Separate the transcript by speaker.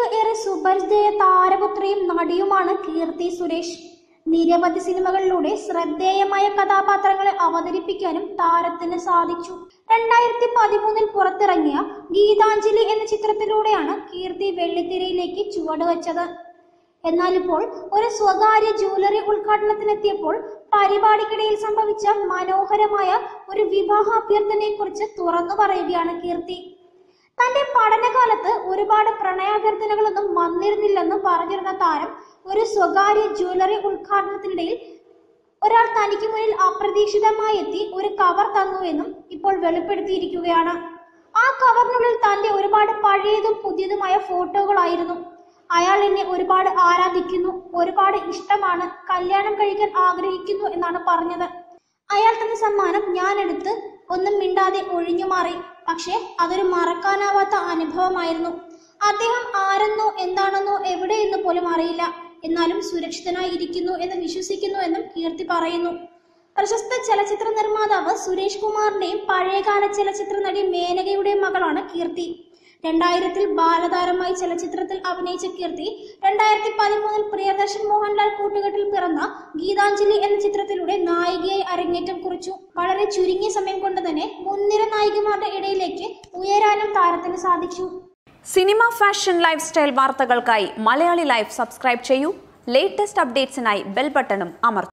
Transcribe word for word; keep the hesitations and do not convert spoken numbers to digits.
Speaker 1: മലയാളികൾക്ക് ഏറെ സുപരിചിതയായ താരപുത്രിയും നടിയുമാണ് കീർത്തി സുരേഷ്. നിരവധി സിനിമകളിലൂടെ ശ്രദ്ധേയമായ കഥാപാത്രങ്ങളെ അവതരിപ്പിക്കാനും താരത്തിന് സാധിച്ചു. രണ്ടായിരത്തി പതിമൂന്നിൽ പുറത്തിറങ്ങിയ ഗീതാഞ്ജലി എന്ന ചിത്രത്തിലൂടെയാണ് കീർത്തി വെള്ളിത്തിരയിലേക്ക് ചുവടുവെച്ചത്. എന്നാൽ ഇപ്പോൾ ഒരു സ്വകാര്യ ജ്വല്ലറി ഉദ്ഘാടനത്തിനെത്തിയപ്പോൾ പരിപാടിക്കിടയിൽ സംഭവിച്ച മനോഹരമായ ഒരു വിവാഹ അഭ്യർത്ഥനയെ കുറിച്ച് തുറന്നു പറയുകയാണ് കീർത്തി. തന്റെ പഠനകാലത്ത് ഒരുപാട് പ്രണയാഭ്യർത്ഥനകളൊന്നും വന്നിരുന്നില്ലെന്ന് പറഞ്ഞിരുന്ന താരം ഒരു സ്വകാര്യ ജ്വല്ലറി ഉദ്ഘാടനത്തിനിടയിൽ ഒരാൾ തനിക്ക് മുന്നിൽ അപ്രതീക്ഷിതമായി എത്തി ഒരു കവർ തന്നുവെന്നും ഇപ്പോൾ വെളിപ്പെടുത്തിയിരിക്കുകയാണ്. ആ കവറിനുള്ളിൽ തന്റെ ഒരുപാട് പഴയതും പുതിയതുമായ ഫോട്ടോകളായിരുന്നു. അയാൾ എന്നെ ഒരുപാട് ആരാധിക്കുന്നു, ഒരുപാട് ഇഷ്ടമാണ്, കല്യാണം കഴിക്കാൻ ആഗ്രഹിക്കുന്നു എന്നാണ് പറഞ്ഞത്. അയാൾ തന്ന സമ്മാനം ഞാൻ എടുത്ത് ഒന്നും മിണ്ടാതെ ഒഴിഞ്ഞു മാറി. പക്ഷെ അതൊരു മറക്കാനാവാത്ത അനുഭവമായിരുന്നു. അദ്ദേഹം ആരെന്നോ എന്താണെന്നോ എവിടെയെന്ന് പോലും അറിയില്ല. എന്നാലും സുരക്ഷിതനായി ഇരിക്കുന്നു എന്ന് വിശ്വസിക്കുന്നു എന്നും കീർത്തി പറയുന്നു. പ്രശസ്ത ചലച്ചിത്ര നിർമ്മാതാവ് സുരേഷ് കുമാറിന്റെയും പഴയകാല ചലച്ചിത്ര നടി മേനകയുടെയും മകളാണ് കീർത്തി. രണ്ടായിരത്തിൽ ബാലതാരമായി ചലച്ചിത്രത്തിൽ അഭിനയിച്ച കീർത്തി രണ്ടായിരത്തി പതിമൂന്നിൽ പ്രിയദർശൻ മോഹൻലാൽ കൂട്ടുകെട്ടിൽ പിറന്ന ഗീതാഞ്ജലി എന്ന ചിത്രത്തിലൂടെ നായികയായി അരങ്ങേറ്റം കുറിച്ചു. വളരെ ചുരുങ്ങിയ സമയം കൊണ്ട് തന്നെ മുൻനിര നായികമാരുടെ ഇടയിലേക്ക് ഉയരാനും താരത്തിന് സാധിച്ചു.
Speaker 2: സിനിമ, ഫാഷൻ, ലൈഫ് സ്റ്റൈൽ വാർത്തകൾക്കായി മലയാളി ലൈഫ് സബ്സ്ക്രൈബ് ചെയ്യൂ. ലേറ്റസ്റ്റ് അപ്ഡേറ്റ്സിനായി ബെൽ ബട്ടണും അമർത്തുക.